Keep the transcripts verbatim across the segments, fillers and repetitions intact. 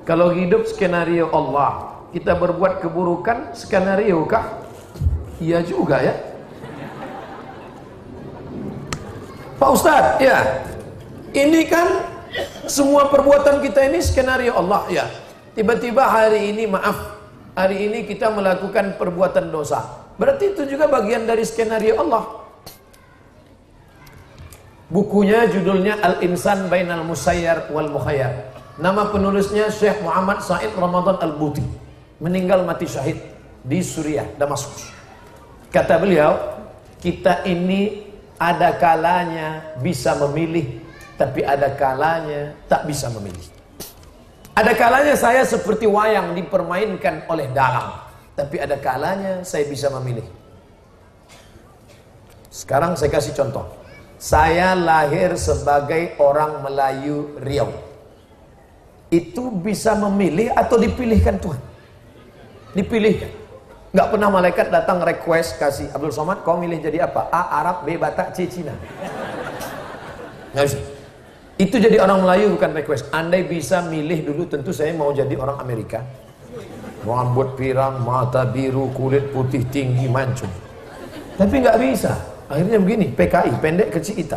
Kalau hidup skenario Allah, kita berbuat keburukan skenario kah? Iya juga ya. Pak Ustadz, ya. Ini kan semua perbuatan kita ini skenario Allah ya. Tiba-tiba hari ini maaf, hari ini kita melakukan perbuatan dosa. Berarti itu juga bagian dari skenario Allah. Bukunya judulnya Al-Insan Bainal Musayyar wal Mukhayyar. Nama penulisnya Syekh Muhammad Said Ramadan Al-Buti. Meninggal mati syahid di Suriah, Damaskus. Kata beliau, kita ini ada kalanya bisa memilih, tapi ada kalanya tak bisa memilih. Ada kalanya saya seperti wayang dipermainkan oleh dalang, tapi ada kalanya saya bisa memilih. Sekarang saya kasih contoh. Saya lahir sebagai orang Melayu Riau. Itu bisa memilih atau dipilihkan Tuhan? Dipilihkan. Nggak pernah malaikat datang request kasih, Abdul Somad kau milih jadi apa? A. Arab, B. Batak, C. Cina. Nggak bisa. Itu jadi orang Melayu bukan request. Andai bisa milih dulu, tentu saya mau jadi orang Amerika. Rambut pirang, mata biru, kulit putih tinggi, mancung. Tapi nggak bisa. Akhirnya begini, P K I, pendek kecil hitam.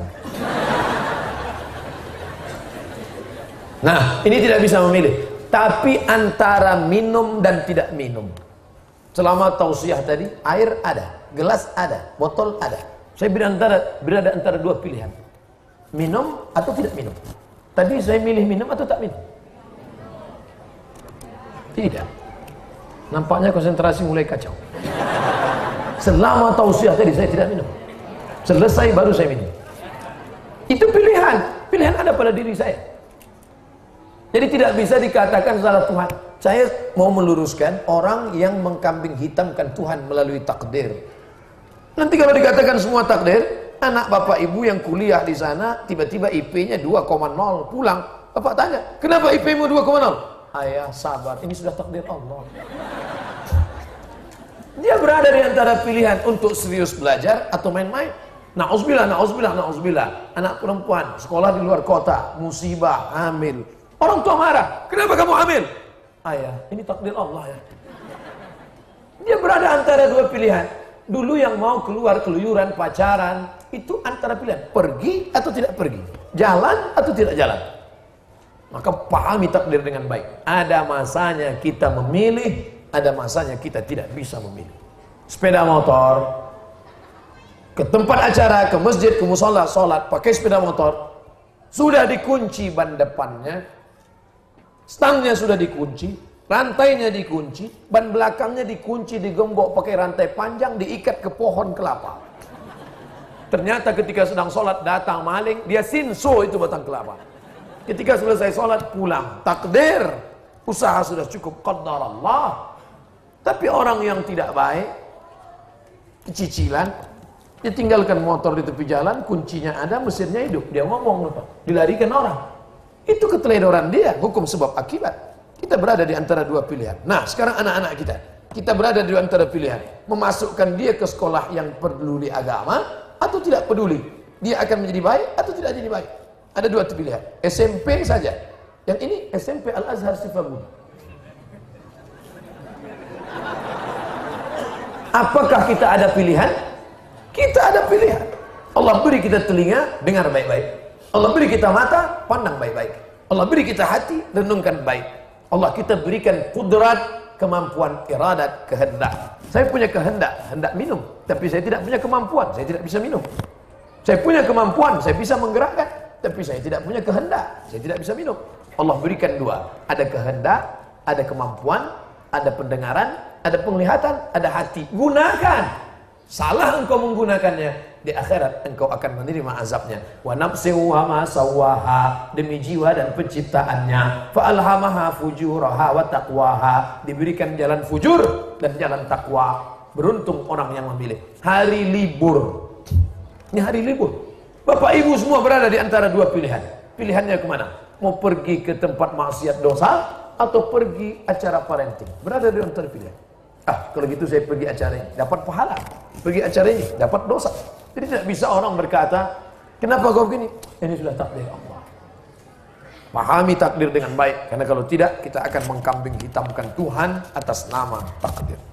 Nah, ini tidak bisa memilih. Tapi antara minum dan tidak minum. Selama tausiah tadi, air ada, gelas ada, botol ada. Saya berada, berada antara dua pilihan. Minum atau tidak minum. Tadi saya milih minum atau tak minum? Tidak. Nampaknya konsentrasi mulai kacau. Selama tausiah tadi saya tidak minum. Selesai baru saya minum. Itu pilihan. Pilihan ada pada diri saya. Jadi tidak bisa dikatakan salah Tuhan. Saya mau meluruskan orang yang mengkambing hitamkan Tuhan melalui takdir. Nanti kalau dikatakan semua takdir, anak bapak ibu yang kuliah di sana tiba-tiba I P-nya dua koma nol, pulang. Bapak tanya, kenapa I P-mu dua koma nol? Ayah sabar, ini sudah takdir Allah. Dia berada di antara pilihan untuk serius belajar atau main-main. Na'udzubillah, na'udzubillah, na'udzubillah. Anak perempuan, sekolah di luar kota, musibah, hamil. Orang tua marah, kenapa kamu hamil? Ayah, ini takdir Allah ya. Dia berada antara dua pilihan. Dulu yang mau keluar keluyuran, pacaran, itu antara pilihan. Pergi atau tidak pergi. Jalan atau tidak jalan. Maka pahami takdir dengan baik. Ada masanya kita memilih, ada masanya kita tidak bisa memilih. Sepeda motor, ke tempat acara, ke masjid, ke musola, sholat, pakai sepeda motor. Sudah dikunci ban depannya, stangnya sudah dikunci, rantainya dikunci, ban belakangnya dikunci, digembok pakai rantai panjang, diikat ke pohon kelapa. Ternyata ketika sedang sholat datang maling, dia sinso itu batang kelapa. Ketika selesai sholat pulang, takdir, usaha sudah cukup, qadar Allah. Tapi orang yang tidak baik, kecicilan, dia tinggalkan motor di tepi jalan, kuncinya ada, mesinnya hidup. Dia ngomong, dilarikan orang. Itu keteledoran dia, hukum sebab akibat. Kita berada di antara dua pilihan. Nah, sekarang anak-anak kita, kita berada di antara pilihan. Memasukkan dia ke sekolah yang peduli agama, atau tidak peduli. Dia akan menjadi baik, atau tidak jadi baik. Ada dua pilihan. S M P saja. Yang ini S M P Al-Azhar Sifabudi. Apakah kita ada pilihan? Kita ada pilihan. Allah beri kita telinga, dengar baik-baik. Allah beri kita mata, pandang baik-baik. Allah beri kita hati, renungkan baik. Allah kita berikan kudrat, kemampuan, iradat, kehendak. Saya punya kehendak, hendak minum, tapi saya tidak punya kemampuan, saya tidak bisa minum. Saya punya kemampuan, saya bisa menggerakkan, tapi saya tidak punya kehendak, saya tidak bisa minum. Allah berikan dua, ada kehendak, ada kemampuan, ada pendengaran, ada penglihatan, ada hati. Gunakan. Salah engkau menggunakannya, di akhirat engkau akan menerima azabnya. Wa nafsin wa ma sawaha, demi jiwa dan penciptaannya. Fa alhamaha fujuraha wa taqwaha, diberikan jalan fujur dan jalan takwa. Beruntung orang yang memilih. Hari libur. Ini hari libur. Bapak ibu semua berada di antara dua pilihan. Pilihannya kemana? Mau pergi ke tempat maksiat dosa atau pergi acara parenting? Berada di antara pilihan. Ah, kalau gitu saya pergi acara ini, dapat pahala. Pergi acara ini, dapat dosa. Jadi tidak bisa orang berkata, kenapa kau begini? Ini sudah takdir Allah. Pahami takdir dengan baik, karena kalau tidak kita akan mengkambing hitamkan Tuhan atas nama takdir.